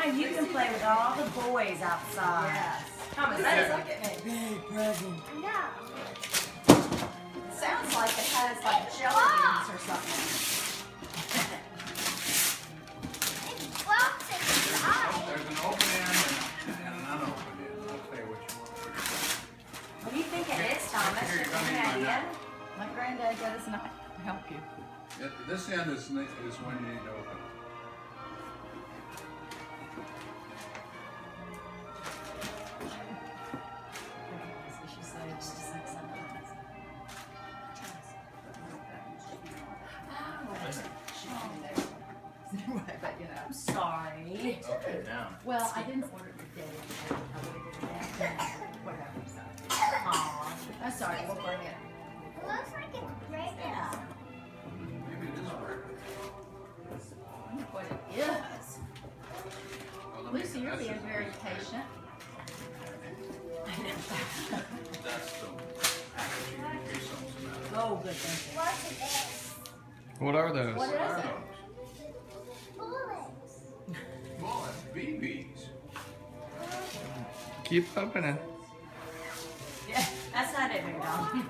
you can play with all the boys outside. Yes. Thomas, Hey, that look at is a big present. No. It sounds like it has like jelly beans or something. It's box inside. There's an open end and an unopened end. I'll tell you what you want. What do you think it is, Thomas? Here, You come have in, any my idea? knife. My granddad got his knife to help you. This end is when you need to open. She said it's just like something. But you know. I'm sorry. Okay, down. Well, I didn't order it today. I would have did that. Whatever. So. Aw. I'm sorry. We'll bring it. It looks like it's breaking. Maybe it is working. I wonder what it is. Well, let me- Lucy, you're that's being just- very patient. That's the packaging in case something's the matter. Oh, good thinking. What's this? What are those? What What are is it? those? Bullets. Bullets, BBs. Keep opening. Yeah, that's not it, McDonald.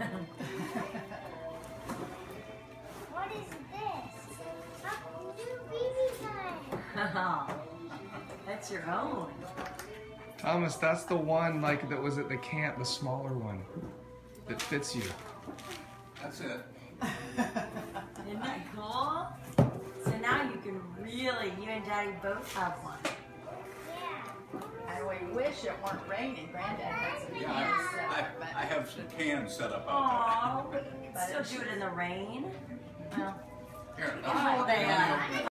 What is this? A new BB gun. That's your own. Thomas, that's the one like that was at the camp, the smaller one that fits you. That's it. Isn't that cool? So now you can really, you and Daddy both have one. Yeah. And we wish it weren't raining. Granddad had some Yeah, cans set up, I have some cans set up out Aw, there. but you can still do it in the rain. Well, Here, hold let me on. open it.